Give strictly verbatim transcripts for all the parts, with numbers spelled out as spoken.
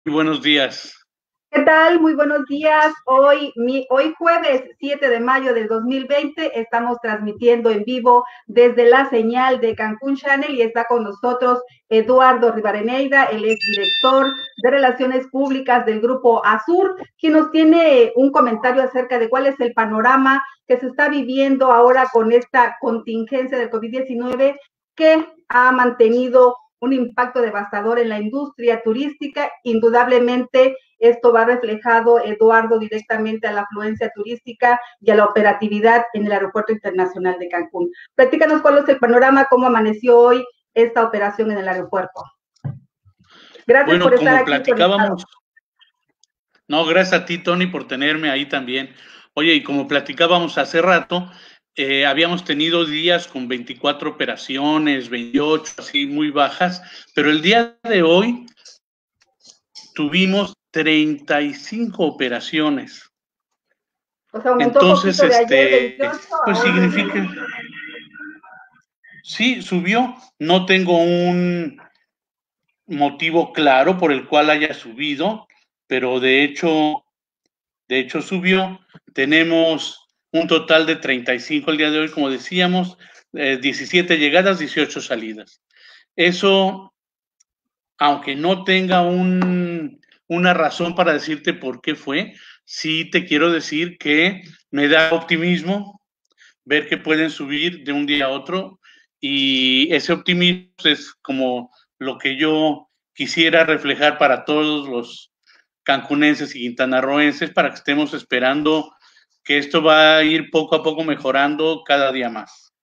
Buenos días. ¿Qué tal? Muy buenos días. Hoy, mi, hoy jueves siete de mayo del dos mil veinte estamos transmitiendo en vivo desde la señal de Cancún Channel y está con nosotros Eduardo Rivadeneira, el exdirector de Relaciones Públicas del Grupo Azur, quien nos tiene un comentario acerca de cuál es el panorama que se está viviendo ahora con esta contingencia del COVID diecinueve que ha mantenido un impacto devastador en la industria turística. Indudablemente esto va reflejado, Eduardo, directamente a la afluencia turística y a la operatividad en el Aeropuerto Internacional de Cancún. Platícanos cuál es el panorama, cómo amaneció hoy esta operación en el aeropuerto. Gracias bueno, por estar como aquí platicábamos, conectado. No, gracias a ti, Tony, por tenerme ahí también. Oye, y como platicábamos hace rato, eh, habíamos tenido días con veinticuatro operaciones, veintiocho, así muy bajas, pero el día de hoy tuvimos treinta y cinco operaciones. O sea, aumentó Entonces, poquito de ayer este, veintiocho pues a hoy significa, veintiocho. sí, subió. No tengo un motivo claro por el cual haya subido, pero de hecho, de hecho subió. Tenemos un total de treinta y cinco el día de hoy, como decíamos, eh, diecisiete llegadas, dieciocho salidas. Eso, aunque no tenga un, una razón para decirte por qué fue, sí te quiero decir que me da optimismo ver que pueden subir de un día a otro, y ese optimismo es como lo que yo quisiera reflejar para todos los cancunenses y quintanarroenses, para que estemos esperando que esto va a ir poco a poco mejorando cada día más.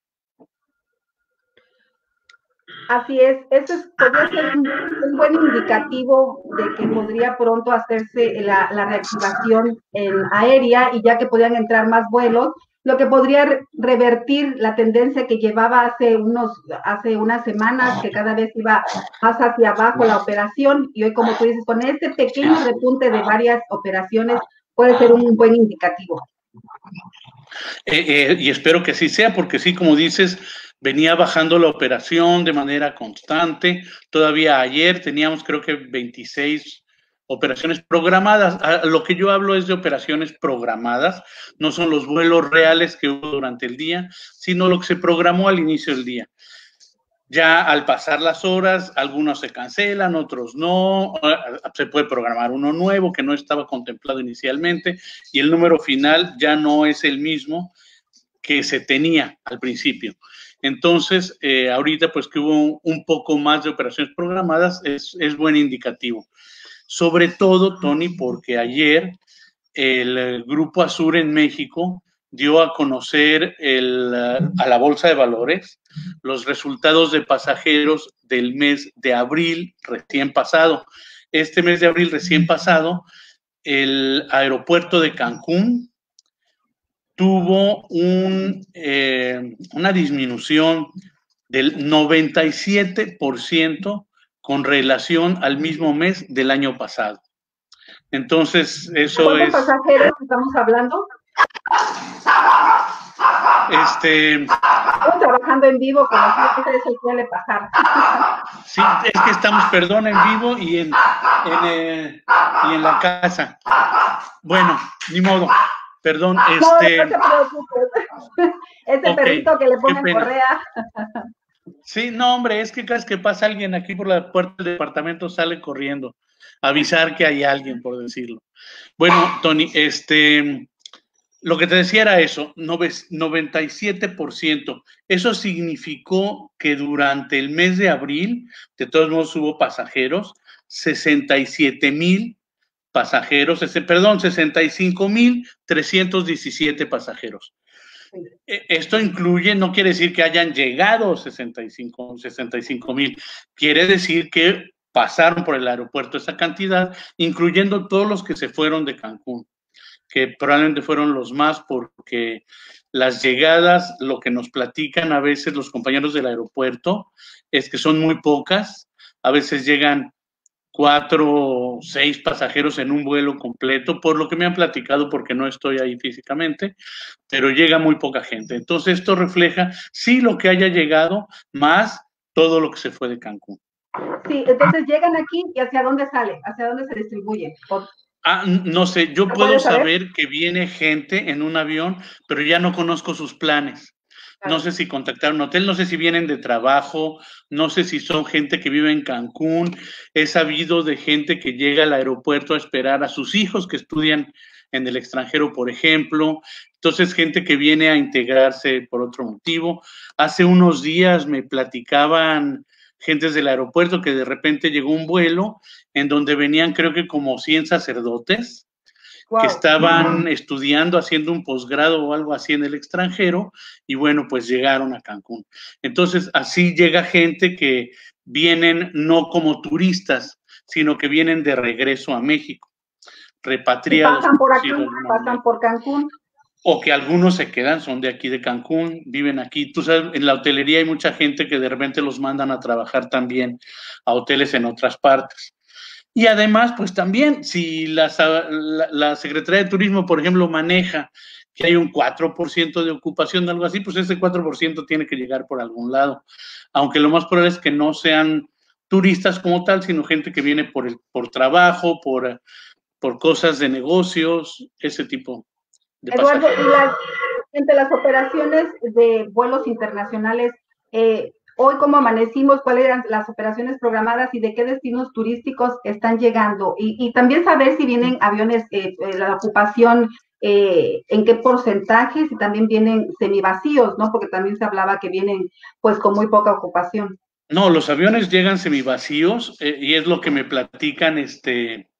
Así es, eso es, podría ser un, un, buen indicativo de que podría pronto hacerse la, la reactivación en aérea, y ya que podrían entrar más vuelos, lo que podría re revertir la tendencia que llevaba hace, unos, hace unas semanas, que cada vez iba más hacia abajo la operación, y hoy, como tú dices, con este pequeño repunte de varias operaciones puede ser un buen indicativo. Eh, eh, y espero que así sea, porque sí, como dices, venía bajando la operación de manera constante. Todavía ayer teníamos, creo que veintiséis operaciones programadas. A lo que yo hablo es de operaciones programadas, no son los vuelos reales que hubo durante el día, sino lo que se programó al inicio del día. Ya al pasar las horas, algunos se cancelan, otros no, se puede programar uno nuevo que no estaba contemplado inicialmente, y el número final ya no es el mismo que se tenía al principio. Entonces, eh, ahorita pues que hubo un poco más de operaciones programadas, es, es buen indicativo. Sobre todo, Tony, porque ayer el, el Grupo Azur en México dio a conocer el, a la Bolsa de Valores los resultados de pasajeros del mes de abril recién pasado. Este mes de abril recién pasado, el aeropuerto de Cancún tuvo un, eh, una disminución del noventa y siete por ciento con relación al mismo mes del año pasado. Entonces, eso ¿cuántos es... pasajeros estamos hablando? Este... Estamos trabajando en vivo, como siempre eso suele pasar. Sí, es que estamos, perdón, en vivo y en, en, eh, y en la casa. Bueno, ni modo. Perdón, este... No, no te preocupes. Ese okay, perrito que le ponen correa. Sí, no, hombre, es que cada vez que pasa alguien aquí por la puerta del departamento sale corriendo a avisar que hay alguien, por decirlo. Bueno, Tony, este, lo que te decía era eso, noventa y siete por ciento. Eso significó que durante el mes de abril, de todos modos hubo pasajeros, sesenta y siete mil pasajeros, perdón, sesenta y cinco mil trescientos diecisiete pasajeros. Esto incluye, no quiere decir que hayan llegado sesenta y cinco mil, quiere decir que pasaron por el aeropuerto esa cantidad, incluyendo todos los que se fueron de Cancún, que probablemente fueron los más, porque las llegadas, lo que nos platican a veces los compañeros del aeropuerto, es que son muy pocas, a veces llegan cuatro o seis pasajeros en un vuelo completo, por lo que me han platicado, porque no estoy ahí físicamente, pero llega muy poca gente. Entonces esto refleja sí lo que haya llegado, más todo lo que se fue de Cancún. Sí, entonces llegan aquí y ¿hacia dónde sale? ¿Hacia dónde se distribuye? ¿O Ah, no sé, yo puedo saber que viene gente en un avión, pero ya no conozco sus planes. Claro. No sé si contactaron un hotel, no sé si vienen de trabajo, no sé si son gente que vive en Cancún. He sabido de gente que llega al aeropuerto a esperar a sus hijos que estudian en el extranjero, por ejemplo. Entonces, gente que viene a integrarse por otro motivo. Hace unos días me platicaban gentes del aeropuerto que de repente llegó un vuelo en donde venían creo que como cien sacerdotes wow. que estaban estudiando, haciendo un posgrado o algo así en el extranjero, y bueno, pues llegaron a Cancún. Entonces, así llega gente que vienen no como turistas, sino que vienen de regreso a México, repatriados. Y pasan por aquí, pasan por Cancún. O que algunos se quedan, son de aquí de Cancún, viven aquí. Tú sabes, en la hotelería hay mucha gente que de repente los mandan a trabajar también a hoteles en otras partes. Y además, pues también, si la, la, la Secretaría de Turismo, por ejemplo, maneja que hay un cuatro por ciento de ocupación de algo así, pues ese cuatro por ciento tiene que llegar por algún lado. Aunque lo más probable es que no sean turistas como tal, sino gente que viene por, el, por trabajo, por, por cosas de negocios, ese tipo de Eduardo, pasajeros. Y las, entre las operaciones de vuelos internacionales, eh, hoy cómo amanecimos, cuáles eran las operaciones programadas y de qué destinos turísticos están llegando. Y, y también saber si vienen aviones, eh, la ocupación, eh, en qué porcentajes, y también vienen semivacíos, ¿no? Porque también se hablaba que vienen pues con muy poca ocupación. No, los aviones llegan semivacíos eh, y es lo que me platican este,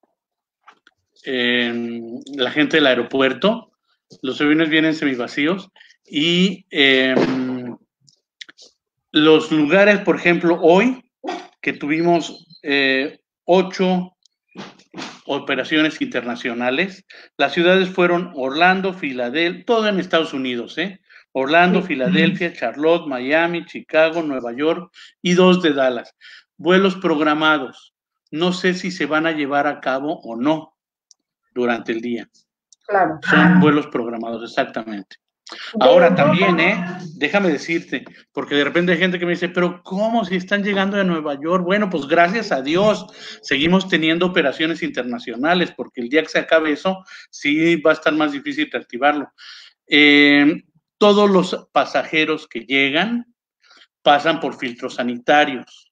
eh, la gente del aeropuerto. Los aviones vienen semivacíos y eh, los lugares, por ejemplo, hoy que tuvimos eh, ocho operaciones internacionales, las ciudades fueron Orlando, Filadelfia, todo en Estados Unidos, ¿eh? Orlando, Filadelfia, Charlotte, Miami, Chicago, Nueva York y dos de Dallas. Vuelos programados. No sé si se van a llevar a cabo o no durante el día. Claro. Son vuelos programados, exactamente. Ahora también, ¿eh? Déjame decirte, porque de repente hay gente que me dice, pero ¿cómo si están llegando de Nueva York? Bueno, pues gracias a Dios seguimos teniendo operaciones internacionales, porque el día que se acabe eso, sí va a estar más difícil reactivarlo. Eh, todos los pasajeros que llegan pasan por filtros sanitarios.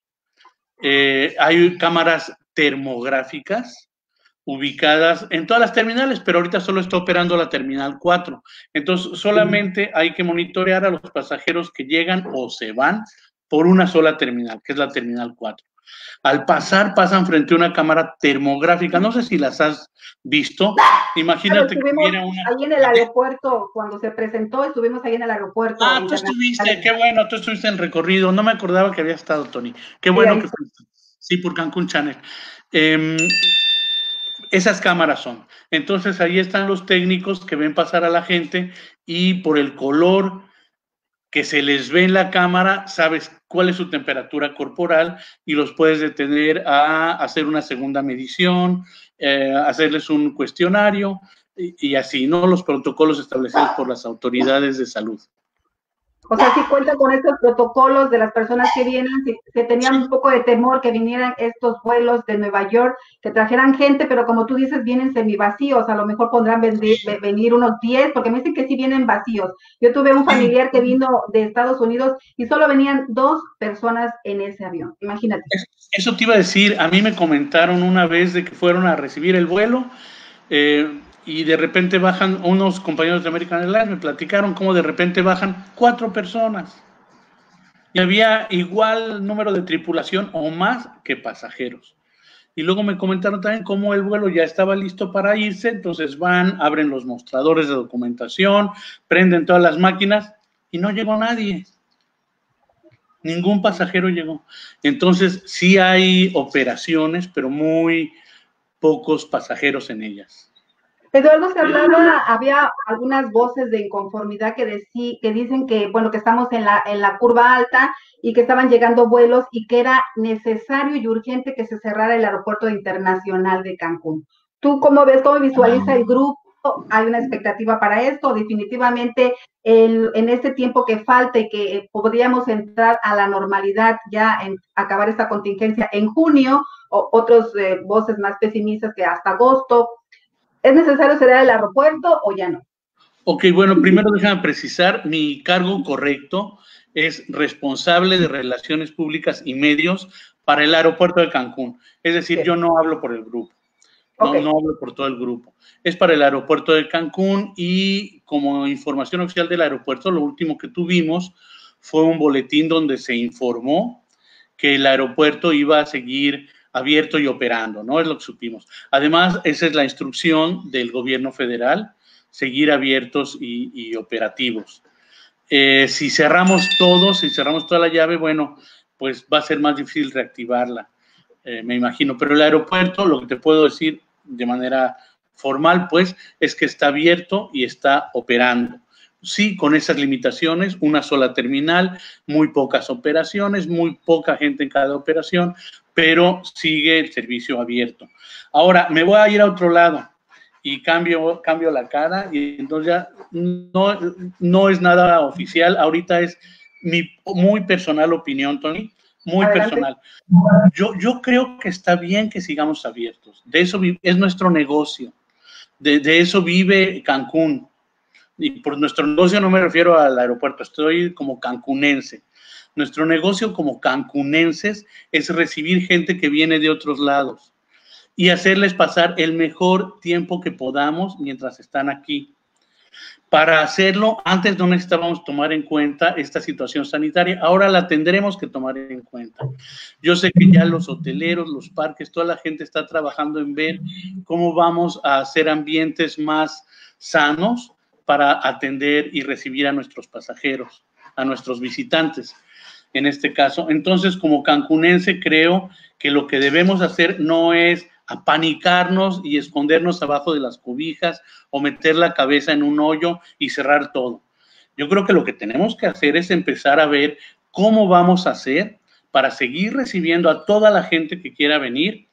Eh, hay cámaras termográficas ubicadas en todas las terminales, pero ahorita solo está operando la terminal cuatro. Entonces, solamente hay que monitorear a los pasajeros que llegan o se van por una sola terminal, que es la terminal cuatro. Al pasar, pasan frente a una cámara termográfica. No sé si las has visto. Imagínate que hubiera una... Ahí en el aeropuerto, cuando se presentó, estuvimos ahí en el aeropuerto. Ah, tú estuviste, qué bueno, tú estuviste en el recorrido. No me acordaba que había estado, Tony. Qué bueno sí, que fuiste. Sí, por Cancún Channel. Eh, Esas cámaras son. Entonces ahí están los técnicos que ven pasar a la gente y por el color que se les ve en la cámara, sabes cuál es su temperatura corporal y los puedes detener a hacer una segunda medición, eh, hacerles un cuestionario y, y así, ¿no? Los protocolos establecidos por las autoridades de salud. O sea, si cuentan con estos protocolos de las personas que vienen, si, que tenían un poco de temor que vinieran estos vuelos de Nueva York, que trajeran gente, pero como tú dices, vienen semivacíos, a lo mejor podrán venir, venir unos diez, porque me dicen que sí vienen vacíos. Yo tuve un familiar que vino de Estados Unidos y solo venían dos personas en ese avión, imagínate. Eso te iba a decir, a mí me comentaron una vez de que fueron a recibir el vuelo, eh, y de repente bajan unos compañeros de American Airlines, me platicaron cómo de repente bajan cuatro personas y había igual número de tripulación o más que pasajeros. Y luego me comentaron también cómo el vuelo ya estaba listo para irse, entonces van, abren los mostradores de documentación, prenden todas las máquinas y no llegó nadie. Ningún pasajero llegó. Entonces sí hay operaciones, pero muy pocos pasajeros en ellas. Eduardo, se hablaba, había algunas voces de inconformidad que, decí, que dicen que, bueno, que estamos en la, en la curva alta y que estaban llegando vuelos y que era necesario y urgente que se cerrara el aeropuerto internacional de Cancún. ¿Tú cómo ves, cómo visualiza el grupo ¿Hay una expectativa para esto? Definitivamente, el, en este tiempo que falta y que podríamos entrar a la normalidad, ya en acabar esta contingencia en junio, o otros eh, voces más pesimistas que hasta agosto, ¿es necesario cerrar el aeropuerto o ya no? Ok, bueno, primero déjame precisar, mi cargo correcto es responsable de Relaciones Públicas y Medios para el aeropuerto de Cancún. Es decir, Bien. Yo no hablo por el grupo, no, okay. no hablo por todo el grupo. Es para el aeropuerto de Cancún y como información oficial del aeropuerto, lo último que tuvimos fue un boletín donde se informó que el aeropuerto iba a seguir abierto y operando, ¿no? Es lo que supimos. Además, esa es la instrucción del gobierno federal, seguir abiertos y, y operativos. Eh, si cerramos todo, si cerramos toda la llave, bueno, pues va a ser más difícil reactivarla, eh, me imagino. Pero el aeropuerto, lo que te puedo decir de manera formal, pues, es que está abierto y está operando. Sí, con esas limitaciones, una sola terminal, muy pocas operaciones, muy poca gente en cada operación, pero sigue el servicio abierto. Ahora, me voy a ir a otro lado y cambio, cambio la cara y entonces ya no, no es nada oficial, ahorita es mi muy personal opinión, Tony, muy Adelante. personal. Yo, yo creo que está bien que sigamos abiertos, de eso es nuestro negocio, de, de eso vive Cancún, y por nuestro negocio no me refiero al aeropuerto, estoy como cancunense. Nuestro negocio como cancunenses es recibir gente que viene de otros lados y hacerles pasar el mejor tiempo que podamos mientras están aquí. Para hacerlo, antes no necesitábamos tomar en cuenta esta situación sanitaria, ahora la tendremos que tomar en cuenta. Yo sé que ya los hoteleros, los parques, toda la gente está trabajando en ver cómo vamos a hacer ambientes más sanos para atender y recibir a nuestros pasajeros, a nuestros visitantes, en este caso. Entonces, como cancunense, creo que lo que debemos hacer no es apanicarnos y escondernos abajo de las cobijas o meter la cabeza en un hoyo y cerrar todo. Yo creo que lo que tenemos que hacer es empezar a ver cómo vamos a hacer para seguir recibiendo a toda la gente que quiera venir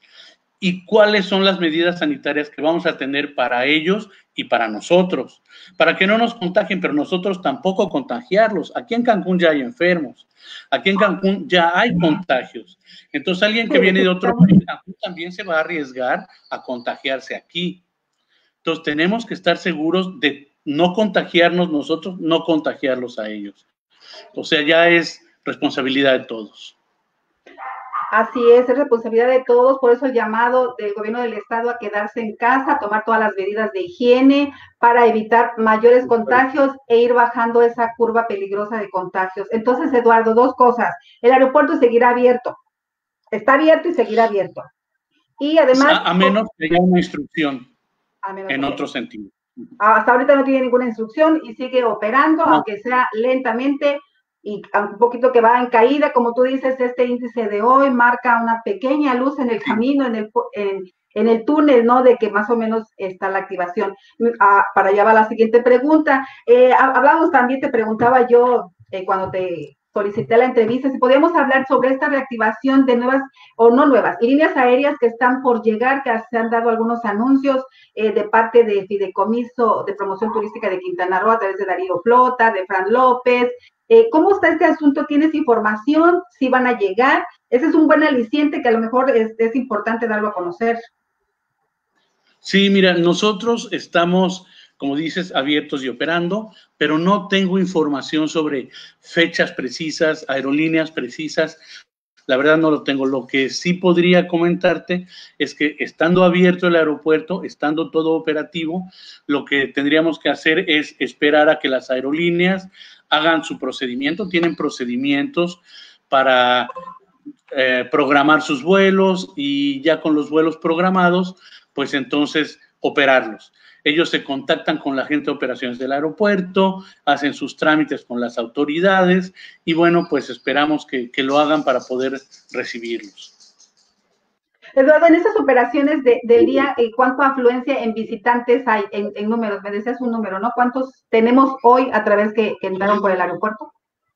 y cuáles son las medidas sanitarias que vamos a tener para ellos y para nosotros, para que no nos contagien, pero nosotros tampoco contagiarlos. Aquí en Cancún ya hay enfermos, aquí en Cancún ya hay contagios. Entonces alguien que viene de otro país también se va a arriesgar a contagiarse aquí. Entonces tenemos que estar seguros de no contagiarnos nosotros, no contagiarlos a ellos. O sea, ya es responsabilidad de todos. Así es, es responsabilidad de todos, por eso el llamado del gobierno del estado a quedarse en casa, tomar todas las medidas de higiene para evitar mayores contagios e ir bajando esa curva peligrosa de contagios. Entonces, Eduardo, dos cosas. El aeropuerto seguirá abierto, está abierto y seguirá abierto. Y además... A, a menos que haya una instrucción en que otro sentido. Hasta ahorita no tiene ninguna instrucción y sigue operando, no. aunque sea lentamente, y un poquito que va en caída, como tú dices, este índice de hoy marca una pequeña luz en el camino, en el, en, en el túnel, ¿no? De que más o menos está la activación. Ah, para allá va la siguiente pregunta. Eh, hablamos también, te preguntaba yo eh, cuando te solicité la entrevista, si podíamos hablar sobre esta reactivación de nuevas, o no nuevas, líneas aéreas que están por llegar, que se han dado algunos anuncios eh, de parte del Fideicomiso de Promoción Turística de Quintana Roo a través de Darío Flota, de Fran López. Eh, ¿Cómo está este asunto? ¿Tienes información? ¿Si van a llegar? Ese es un buen aliciente que a lo mejor es, es importante darlo a conocer. Sí, mira, nosotros estamos, como dices, abiertos y operando, pero no tengo información sobre fechas precisas, aerolíneas precisas. La verdad no lo tengo. Lo que sí podría comentarte es que estando abierto el aeropuerto, estando todo operativo, lo que tendríamos que hacer es esperar a que las aerolíneas hagan su procedimiento. Tienen procedimientos para eh, programar sus vuelos y ya con los vuelos programados, pues entonces operarlos. Ellos se contactan con la gente de operaciones del aeropuerto, hacen sus trámites con las autoridades y bueno, pues esperamos que, que lo hagan para poder recibirlos. Eduardo, en esas operaciones de, del día, ¿cuánta afluencia en visitantes hay en, en números? Me decías un número, ¿no? ¿Cuántos tenemos hoy a través que, que entraron por el aeropuerto?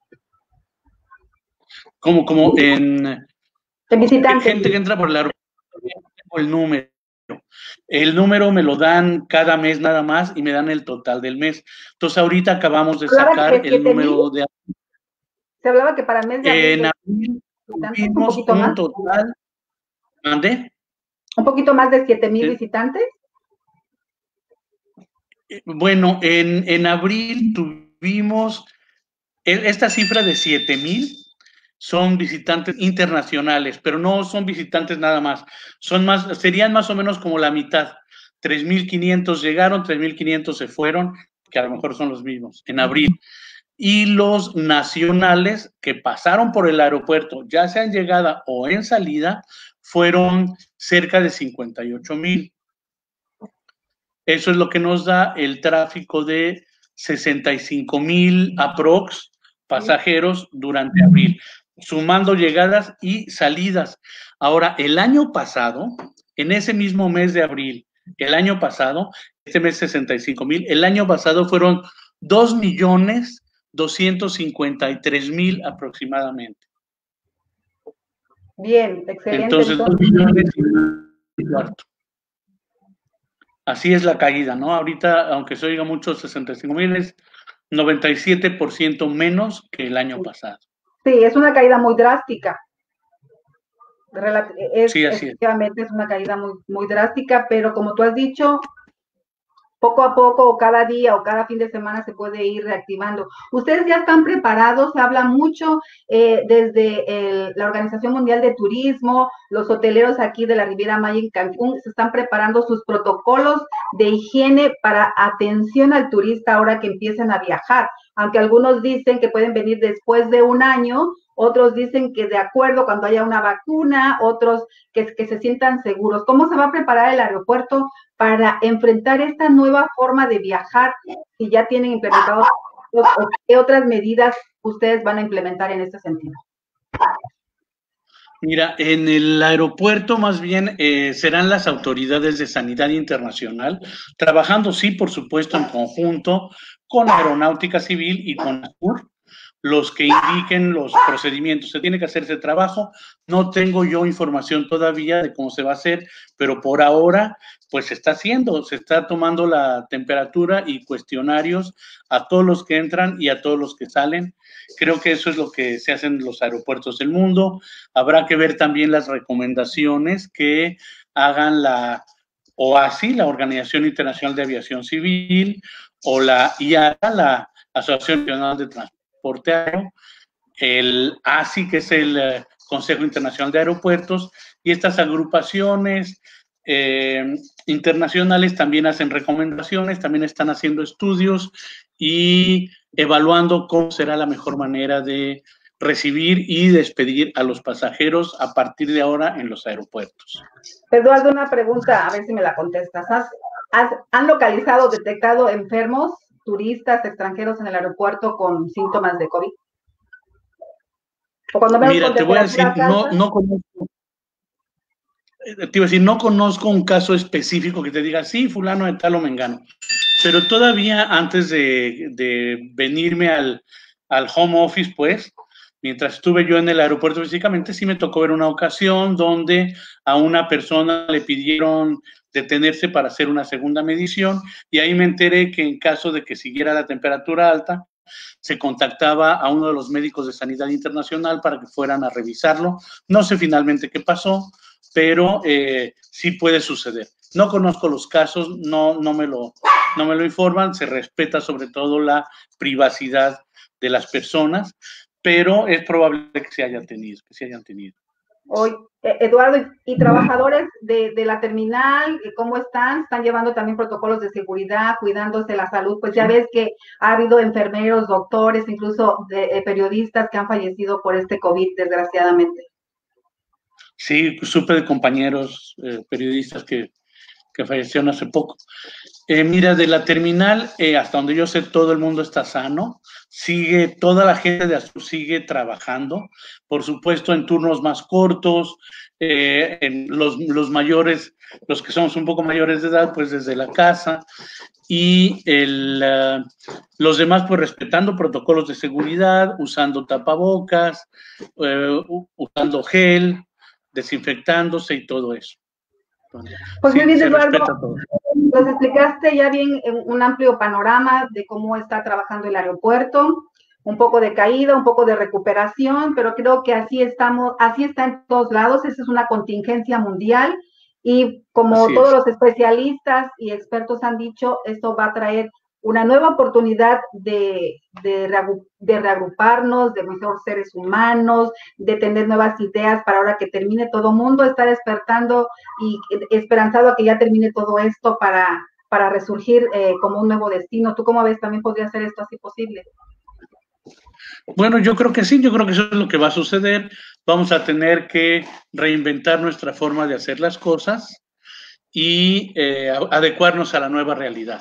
Como, como en... En visitantes. Gente que entra por el aeropuerto, el número. El número me lo dan cada mes nada más y me dan el total del mes. Entonces ahorita acabamos de sacar el número de... Se hablaba que para el mes de abril... En abril tuvimos un, un total... ¿Mande? ¿Un poquito más de siete mil visitantes? Bueno, en, en abril tuvimos esta cifra de siete mil, son visitantes internacionales, pero no son visitantes nada más, son más, serían más o menos como la mitad, tres mil quinientos llegaron, tres mil quinientos se fueron, que a lo mejor son los mismos, en abril. Y los nacionales que pasaron por el aeropuerto, ya sea en llegada o en salida, fueron cerca de cincuenta y ocho mil. Eso es lo que nos da el tráfico de sesenta y cinco mil aprox pasajeros durante abril, sumando llegadas y salidas. Ahora, el año pasado, en ese mismo mes de abril, el año pasado, este mes sesenta y cinco mil, el año pasado fueron dos millones doscientos cincuenta y tres mil aproximadamente. Bien, excelente. Entonces, dos millones y cuarto. Así es la caída, ¿no? Ahorita, aunque se oiga mucho, sesenta y cinco mil es noventa y siete por ciento menos que el año pasado. Sí, es una caída muy drástica. Es, sí, así efectivamente es. es una caída muy, muy drástica, pero como tú has dicho, poco a poco, o cada día, o cada fin de semana se puede ir reactivando. Ustedes ya están preparados, se habla mucho eh, desde el, la Organización Mundial de Turismo, los hoteleros aquí de la Riviera Maya en Cancún, se están preparando sus protocolos de higiene para atención al turista ahora que empiecen a viajar, aunque algunos dicen que pueden venir después de un año, otros dicen que de acuerdo cuando haya una vacuna, otros que, que se sientan seguros. ¿Cómo se va a preparar el aeropuerto para enfrentar esta nueva forma de viajar si ya tienen implementados o qué otras medidas ustedes van a implementar en este sentido? Mira, en el aeropuerto más bien eh, serán las autoridades de sanidad internacional, trabajando sí, por supuesto, en conjunto con Aeronáutica Civil y con ASUR, los que indiquen los procedimientos. Se tiene que hacer ese trabajo. No tengo yo información todavía de cómo se va a hacer, pero por ahora, pues se está haciendo, se está tomando la temperatura y cuestionarios a todos los que entran y a todos los que salen. Creo que eso es lo que se hace en los aeropuertos del mundo. Habrá que ver también las recomendaciones que hagan la O A S I, la Organización Internacional de Aviación Civil, o la I A A, la Asociación Nacional de Transporte Aéreo, el A S I, que es el eh, Consejo Internacional de Aeropuertos, y estas agrupaciones eh, internacionales también hacen recomendaciones, también están haciendo estudios y evaluando cómo será la mejor manera de recibir y despedir a los pasajeros a partir de ahora en los aeropuertos. Eduardo, una pregunta, a ver si me la contestas. ¿Has, has, ¿Han localizado, detectado enfermos, turistas extranjeros en el aeropuerto con síntomas de COVID? ¿O cuando Mira, te voy a decir, no, no conozco, te iba a decir, no conozco un caso específico que te diga, sí, fulano de tal o mengano, pero todavía antes de, de venirme al, al home office, pues, mientras estuve yo en el aeropuerto físicamente, sí me tocó ver una ocasión donde a una persona le pidieron detenerse para hacer una segunda medición y ahí me enteré que en caso de que siguiera la temperatura alta, se contactaba a uno de los médicos de Sanidad Internacional para que fueran a revisarlo. No sé finalmente qué pasó, pero eh, sí puede suceder. No conozco los casos, no, no, me lo, no me lo informan, se respeta sobre todo la privacidad de las personas, pero es probable que se hayan tenido, que se hayan tenido. Hoy, Eduardo, ¿y trabajadores de, de la terminal, cómo están? ¿Están llevando también protocolos de seguridad, cuidándose la salud? Pues ya ves que ha habido enfermeros, doctores, incluso de, eh, periodistas que han fallecido por este COVID, desgraciadamente. Sí, supe de compañeros eh, periodistas que, que fallecieron hace poco. Eh, mira, de la terminal, eh, hasta donde yo sé, todo el mundo está sano, sigue, toda la gente de Azul sigue trabajando, por supuesto en turnos más cortos, eh, en los, los mayores, los que somos un poco mayores de edad, pues desde la casa, y el, uh, los demás pues respetando protocolos de seguridad, usando tapabocas, uh, usando gel, desinfectándose y todo eso. Pues sí, muy bien, Eduardo, nos explicaste ya bien un amplio panorama de cómo está trabajando el aeropuerto, un poco de caída, un poco de recuperación, pero creo que así estamos, así está en todos lados, esa es una contingencia mundial y como así todos es. Los especialistas y expertos han dicho, esto va a traer una nueva oportunidad de, de, de reagruparnos, de mejor seres humanos, de tener nuevas ideas para ahora que termine todo mundo, está despertando y esperanzado a que ya termine todo esto para, para resurgir eh, como un nuevo destino. ¿Tú cómo ves? ¿También podría ser esto así posible? Bueno, yo creo que sí, yo creo que eso es lo que va a suceder. Vamos a tener que reinventar nuestra forma de hacer las cosas y eh, adecuarnos a la nueva realidad.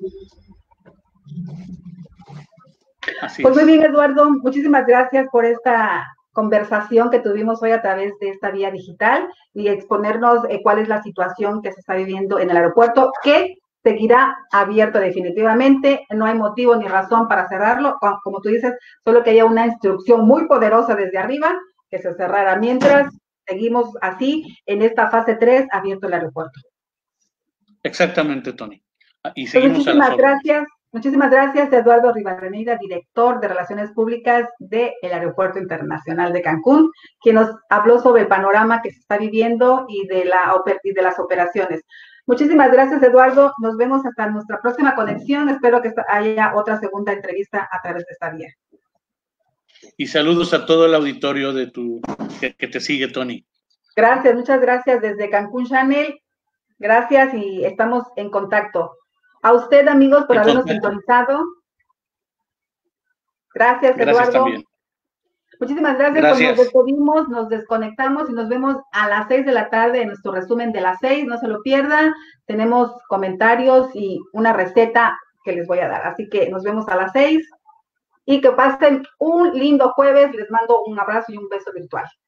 Así pues es. muy bien, Eduardo, muchísimas gracias por esta conversación que tuvimos hoy a través de esta vía digital y exponernos eh, cuál es la situación que se está viviendo en el aeropuerto, que seguirá abierto definitivamente, no hay motivo ni razón para cerrarlo, como tú dices, solo que haya una instrucción muy poderosa desde arriba que se cerrara, mientras seguimos así en esta fase tres abierto el aeropuerto. Exactamente, Tony. Y seguimos pues muchísimas gracias. Muchísimas gracias, Eduardo Rivadeneira, director de Relaciones Públicas del Aeropuerto Internacional de Cancún, quien nos habló sobre el panorama que se está viviendo y de, la, y de las operaciones. Muchísimas gracias, Eduardo. Nos vemos hasta nuestra próxima conexión. Espero que haya otra segunda entrevista a través de esta vía. Y saludos a todo el auditorio de tu, que, que te sigue, Tony. Gracias, muchas gracias desde Cancún Channel. Gracias y estamos en contacto. A usted, amigos, por habernos sintonizado. Gracias, Eduardo. Gracias también. Muchísimas gracias. gracias. Pues nos despedimos, nos desconectamos y nos vemos a las seis de la tarde en nuestro resumen de las seis. No se lo pierdan. Tenemos comentarios y una receta que les voy a dar. Así que nos vemos a las seis y que pasen un lindo jueves. Les mando un abrazo y un beso virtual.